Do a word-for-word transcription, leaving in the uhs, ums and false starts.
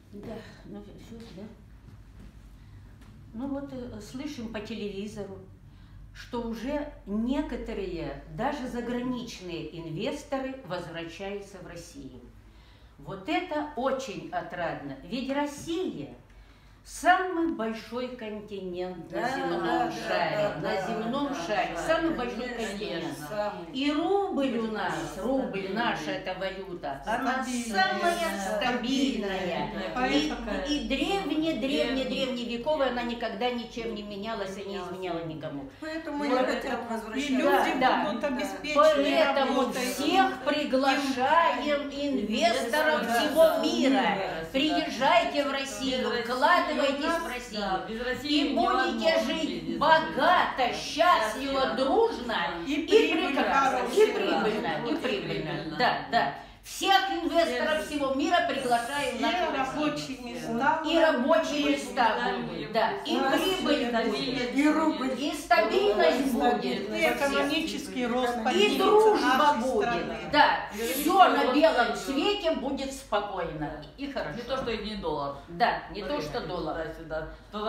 Да, ну все, да. Ну вот слышим по телевизору, что уже некоторые, даже заграничные инвесторы возвращаются в Россию. Вот это очень отрадно. Ведь Россия самый большой континент на земном да, шаре, да, да, на да, земном да, шаре, да, самый да, большой конечно, континент. самый. И рубль у нас, рубль, наша эта валюта, она самая стабильная. И, и древне, древне, древневековая, она никогда ничем не менялась и не изменяла никому. Поэтому не хотят возвращаться. И люди Да, будут да. обеспечены Поэтому работой. всех приглашаем инвесторов всего мира. Приезжайте в Россию, вкладывайтесь в Россию. И будете жить богато, счастливо, дружно и, и прибыль прекрасно. хорошая. И прибыльно, и прибыльно. Да, да. Всех инвесторов всего мира приглашаем в нашу И Россию. рабочие места. И рабочие места будут, да. И прибыль будет, И рубль. и стабильность будет. И экономический рост. И поднимется дружба нашей будет. страны. Да, все на белом свете будет спокойно и хорошо. Не то, что и не доллар. Да, не то, что доллар. Сюда, сюда.